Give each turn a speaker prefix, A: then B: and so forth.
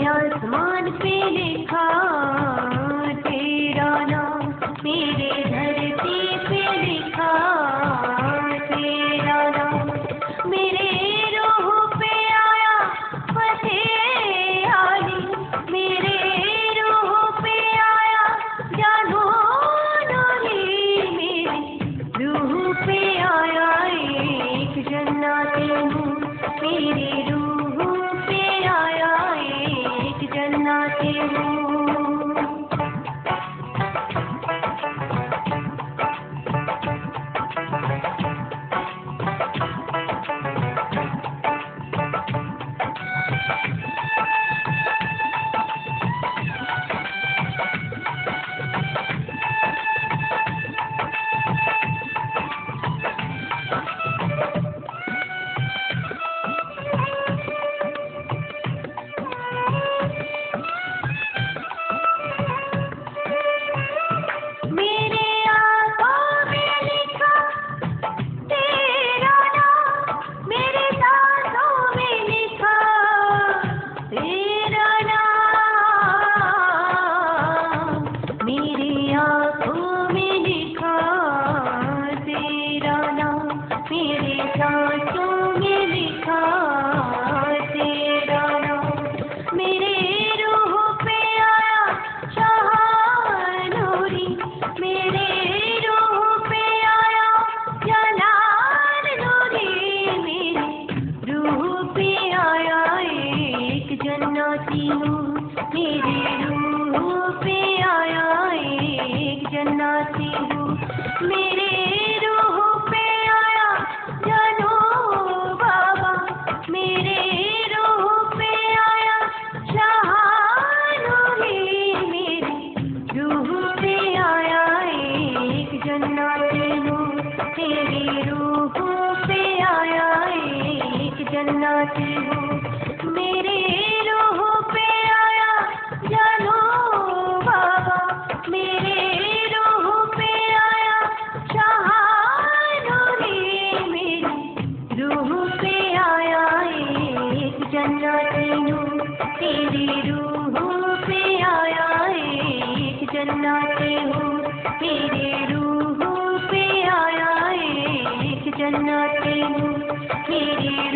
A: आसमान पे लिखा तेरा नाम, मेरे धरती पे लिखा तेरा नाम, मेरे रूह पे आया फतेह आली, मेरे रूह पे आया जानो नूरी, मेरे रूह पे आया एक जन्नती नूर, मेरे रूह पे आया एक जन्नती नूर। जन्नती हूँ, मेरे रूह पे आया एक जन्नती हूँ, मेरे रूह पे आया जानो बाबा, मेरे रूह पे आया शाहानूरी, मेरे रूह पे आया एक जन्नती हूँ, मेरे रूह पे आया एक जन्नती हूँ, मेरे जन्नती हूँ, तेरी रूह पे आया एक जन्नती हूँ, मेरे रूह पे आया एक जन्नती हूँ, मेरे